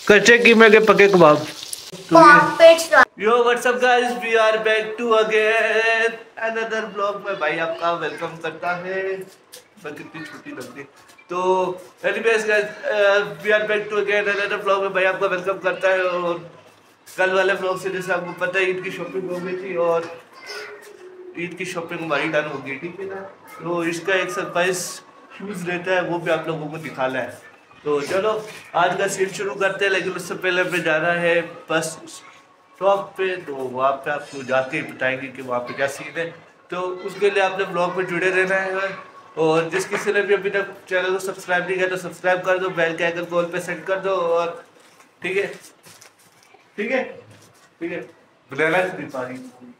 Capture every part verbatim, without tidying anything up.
कच्चे कीमे के पके कबाब। Yo what's up guys, we are back to again another blog में भाई आपका वेलकम करता है। कितनी छोटी लगती तो anyways guys, we are back to again another blog में भाई आपका वेलकम करता है। और कल वाले ब्लॉग से जैसे आपको पता है ईद की शॉपिंग हो गई थी और ईद की शॉपिंग हमारी डन हो गई, ठीक है ना। तो इसका एक सरप्राइज शूज़ रहता है, वो भी आप लोगों को दिखाना है। तो चलो आज का सीन शुरू करते हैं, लेकिन उससे पहले हमें जाना है बस शॉप पे। तो वहाँ पे आपको जाके बताएंगे कि वहाँ पे क्या सीन है। तो उसके लिए आपने ब्लॉग में जुड़े रहना है। और जिस किसी ने भी अभी तक चैनल को सब्सक्राइब नहीं किया तो सब्सक्राइब कर दो, बेल के आइकन कॉल पे सेट कर दो। और ठीक है ठीक है ठीक है बनाना भी पानी।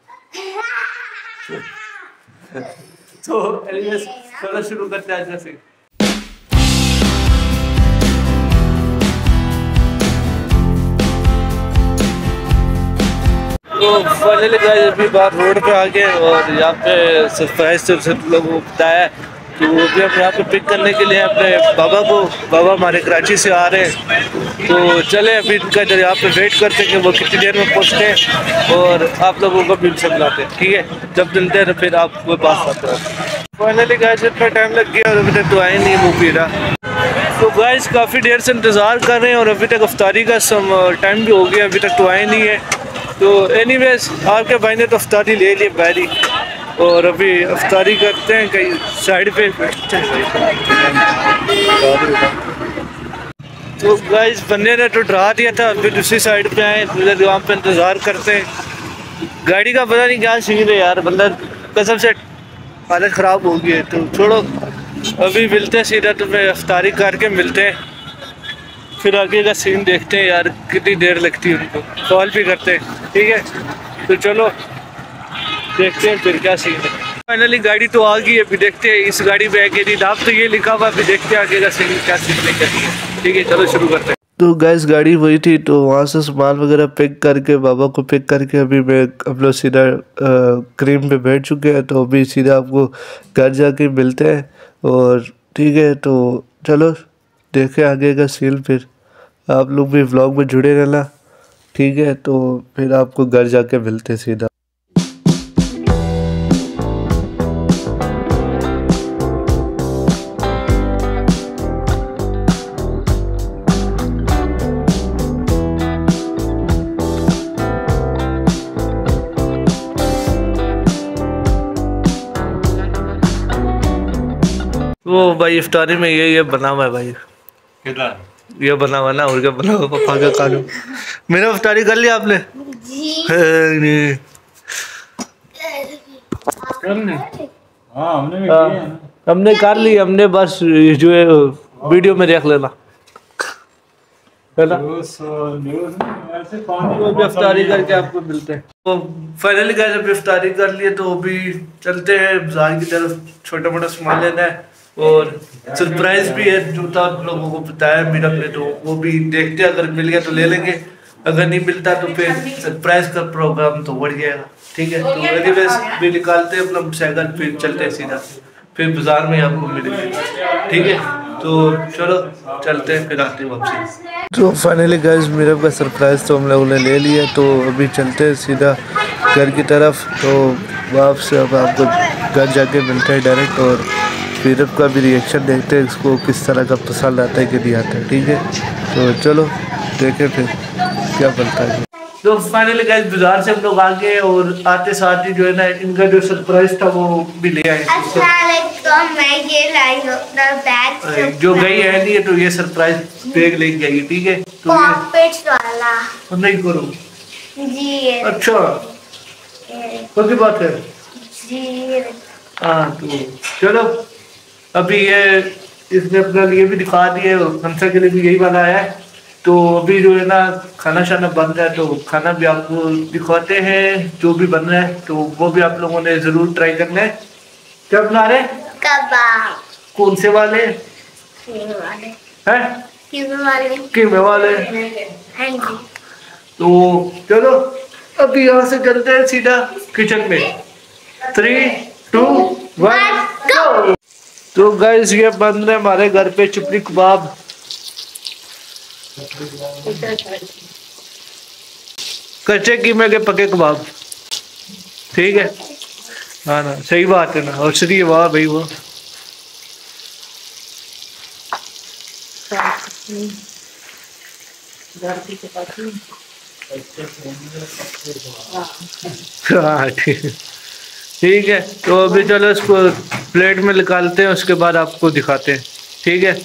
तो एनीवेज चलो शुरू करते हैं आज का सीन। तो फाइनली गाइस अभी बाहर रोड पे आ गए और यहाँ पे सरप्राइज से सब लोगों को बताया। तो अभी हम यहाँ पे पिक करने के लिए अपने बाबा को, बाबा हमारे कराची से आ रहे हैं। तो चले अभी इनका यहाँ पे वेट करते हैं कि वो कितनी देर में पहुँचते हैं और आप लोगों को भी इनसे मिलाते हैं, ठीक है। जब मिलते हैं तो फिर आपको पास आते हैं। फाइनली गाइस इतना टाइम लग गया और अभी तक तो आए नहीं मुँह पी रहा। तो गाइस काफ़ी देर से इंतज़ार कर रहे हैं और अभी तक अफ्तारी का सम टाइम भी हो गया, अभी तक तो आए नहीं है। तो एनीवेज आपके भाई ने तो अफ्तारी ले ली बैरी और अभी अफ्तारी करते हैं कहीं साइड पे। तो गाइस बंदे ने तो डरा दिया था, अभी दूसरी साइड पे आए, वहाँ पे इंतज़ार करते हैं। गाड़ी का पता नहीं क्या सीन है यार, बंदा कसम से हालत ख़राब हो गई है। तो छोड़ो अभी मिलते हैं सीधा, तुम्हें अफ्तारी करके मिलते हैं, फिर आगे का सीन देखते हैं यार कितनी देर लगती है। उनको कॉल भी करते हैं, ठीक है। तो चलो देखते हैं फिर क्या सीन है। फाइनली गाड़ी तो आ गई है, अभी देखते हैं इस गाड़ी पे आगे नहीं नाम तो ये लिखा हुआ, अभी देखते हैं आगे का सीन क्या सीन है, ठीक है। चलो शुरू करते हैं। तो गैस गाड़ी वही थी, तो वहाँ से सामान वगैरह पिक करके बाबा को पिक करके अभी मैं हम लोग सीधा क्रीम पे बैठ चुके हैं। तो अभी सीधा आपको घर जाके मिलते हैं और ठीक है। तो चलो देखें आगे का सीन, फिर आप लोग भी व्लॉग में जुड़े रहना, ठीक है। तो फिर आपको घर जाके मिलते हैं सीधा। वो भाई इफ्तारी में ये ये बना हुआ है भाई, कितना ये बना हुआ ना, और क्या बना हुआ पापा का खा लो। मेरा इफ्तारी कर लिया आपने जी? नहीं हाँ हमने भी किया है। हमने कर ली, हमने बस जो है वीडियो में देख लेना है ना। इफ्तारी करके आपको मिलते हैं। तो फाइनली गाइस जब इफ्तारी कर लिए तो अभी चलते हैं बाजार की तरफ, छोटा मोटा सामान लेना है और सरप्राइज भी है जो था आप लोगों को बताया मेरा पे। तो वो भी देखते हैं, अगर मिल गया तो ले लेंगे, अगर नहीं मिलता तो फिर सरप्राइज का प्रोग्राम तो बढ़ जाएगा, ठीक है। तो एनीवेज भी निकालते हैं अपना साइकिल, फिर चलते हैं सीधा, फिर बाजार में आपको मिलेंगे, ठीक है। तो चलो चलते हैं, फिर आते हैं वापसी। तो फाइनली गाइस मेरे का सरप्राइज तो हम लोगों ने ले लिया, तो अभी चलते हैं सीधा घर की तरफ। तो वापस अब आपको घर जाके मिलते हैं डायरेक्ट और फिर आपका भी रिएक्शन देखते हैं इसको किस तरह का पसंद आता है कि नहीं आता है, ठीक है। तो चलो देखें फिर क्या बनता है। तो फाइनली गाइस बाजार से हम लोग आ गए और आते साथ ही जो है ना इनका जो सरप्राइज था वो भी ले आए। मैं ये लाई हूं अपना बैग, जो गई है नहीं तो ये सरप्राइज बैग लेके जाएगी, ठीक है। तो वाला तो नहीं करो जी, अच्छा कोई बात है जी। हाँ तो चलो अभी ये इसने अपना लिए भी दिखा दिए, हमसे के लिए भी यही वाला है। तो अभी जो है ना खाना शाना बन रहा है, तो खाना भी आपको दिखाते हैं जो भी बन रहा है, तो वो भी आप लोगों ने जरूर ट्राई करना है। क्या बना रहे? कबाब। कौन से वाले? कीमे वाले हैं? कीमे वाले कीमे वाले तो चलो अभी यहाँ से चलते हैं सीधा किचन में। Three two one go. तो गाइस ये बन रहे हमारे घर पे चुपड़ी कबाब। कच्चे कीमे के पके कबाब, ठीक है। हाँ ना, सही बात है ना। और श्री वाह भाई वो हाँ ठीक ठीक है। तो अभी चलो इसको प्लेट में निकालते हैं, उसके बाद आपको दिखाते हैं, ठीक है।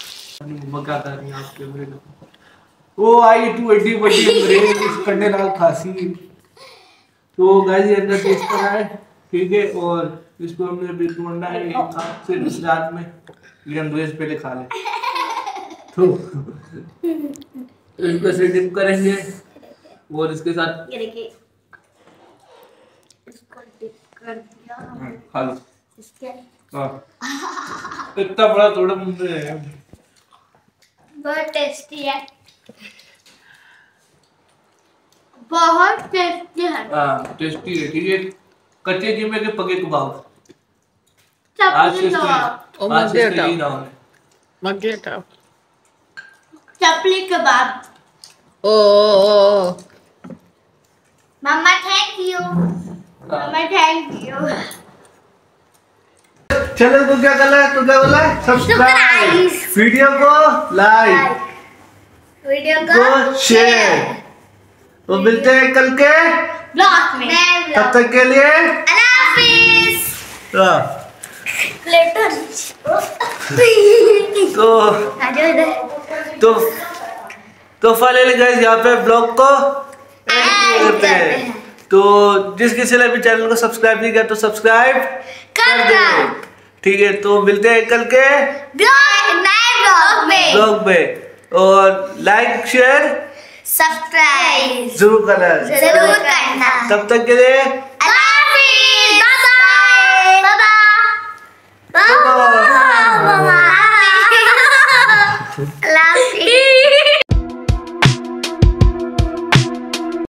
वो आई तू एडी बड़ी अंग्रेज कंडे नाल खासी। तो गाइस ये अंदर टेस्ट करा है, ठीक है। और इसको हमने अभी ढूंढना है आज से इस रात में, ये अंग्रेज पहले खा ले। तो इसको से डिप करेंगे और इसके साथ ये देखिए इसको डिप कर दिया खा लो। इसके हाँ इतना बड़ा थोड़ा मुंह में है, बहुत टेस्टी है, बहुत टेस्टी है। हाँ टेस्टी है, ठीक है। कच्चे कीमे के पके कबाब आज से चपली कबाब, आज से यही नाम है। मगेटा चपली कबाब। Oh mamma thank you, mamma thank you. चलो तो क्या करना है, तो क्या बोला है, सब्सक्राइब, वीडियो को लाइक, वीडियो को शेयर। तो मिलते हैं कल के ब्लॉग में, तब तक के लिए अल्लाह हाफिज। हाँ। प्लेटर तो तो तो फाइनली गाइस यहाँ पे ब्लॉग को एंड करते हैं। तो जिस किसी ने भी चैनल को सब्सक्राइब नहीं किया तो सब्सक्राइब कर दे, ठीक है। तो मिलते हैं कल के ब्लॉग नए ब्लॉग में ब्लॉग में, और लाइक शेयर सब्सक्राइब जरूर करना, जरूर करना। तब तक के लिए